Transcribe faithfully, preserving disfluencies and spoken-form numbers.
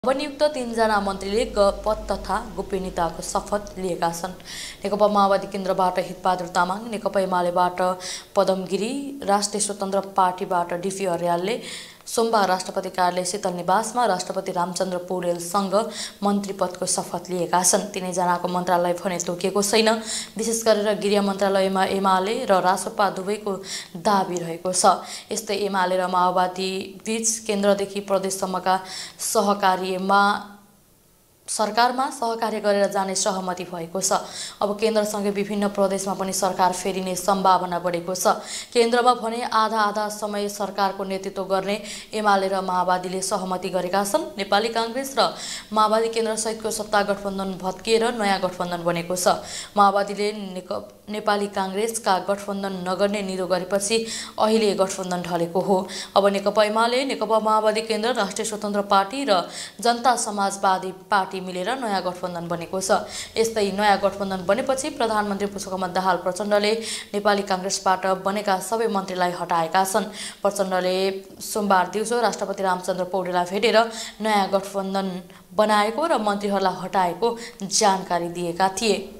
नवनियुक्त तीनजना मन्त्रीले पद तथा गोपनीयताको शपथ लिएका छन्। नेकपा माओवादी केन्द्रबाट हितबहादुर तामाङ, नेकपा एमालेबाट पदम गिरी, राष्ट्रिय स्वतन्त्र पार्टीबाट डीपी अर्यालले सोमबार राष्ट्रपति कार्यालय शीतल निवासमा राष्ट्रपति रामचन्द्र पौडेलसँग मन्त्री पदको शपथ लिएका छन्। तीनैजनाको मन्त्रालय भने तोकिएको छैन। विशेष गरेर गृह मन्त्रालयमा एमाले र रासपा दुवैको दाबी रहेको छ। यस्तै एमाले र माओवादी बीच केन्द्रदेखि प्रदेशसम्मका सहकार्यमा सरकारमा सहकार्य गरेर जाने सहमति भएको छ। अब केन्द्रसँगै विभिन्न प्रदेशमा पनि सरकार फेरिने सम्भावना बढेको छ। केन्द्रमा भने आधा आधा समय सरकारको नेतृत्व गर्ने एमाले र माओवादीले सहमति गरेका छन्। नेपाली कांग्रेस र माओवादी केन्द्रसहितको सत्ता गठबन्धन भत्किएर नयाँ गठबन्धन बनेको छ। माओवादीले नेपाली कांग्रेसका गठबन्धन नगर्ने निधो गरेपछि अहिले गठबन्धन ढलेको हो। अब नेकपा एमाले, नेकपा माओवादी केन्द्र, राष्ट्रिय स्वतन्त्र पार्टी र जनता समाजवादी पार्टी मिलेर नयाँ गठबन्धन बनेको छ। यस्तै नयाँ गठबन्धन बनेपछि प्रधानमन्त्री पुष्पकमल दाहाल प्रचण्डले नेपाली कांग्रेसबाट बनेका सबै मन्त्रीलाई हटाएका छन्। प्रचण्डले सोमबार दिउँसो राष्ट्रपति रामचन्द्र पौडेललाई भेटेर नयाँ गठबन्धन बनाएको र मन्त्रीहरूलाई हटाएको जानकारी दिएका थिए।